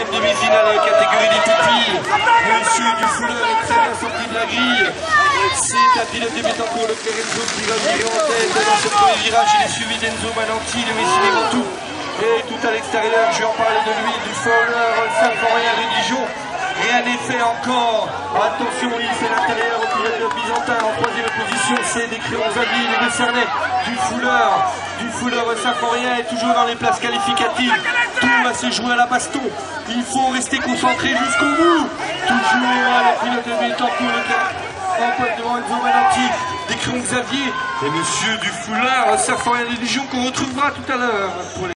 16e demi-finale catégorie des pupilles. Monsieur Dufouleur est très bien sorti de la grille. C'est un pilote débutant pour le Enzo qui va virer en tête dans ce premier virage. Il est suivi d'Enzo Mananti, de Messine Mantoux. Et tout à l'extérieur, je vais en parler de lui, du Fowler, Saint-Florien de Dijon. Rien n'est fait encore. Attention, il fait l'intérieur au pilote byzantin en 3e position. C'est des crayons Xavier, les Bessernet, du Fowler Saint-Florien est toujours dans les places qualificatives. Tout va se jouer à la baston. Il faut rester concentré jusqu'au bout. Toujours le pilote débutant pour le en poste devant Enzo Mananti, des crayons Xavier et monsieur du Fowler Saint-Florien de Dijon qu'on retrouvera tout à l'heure.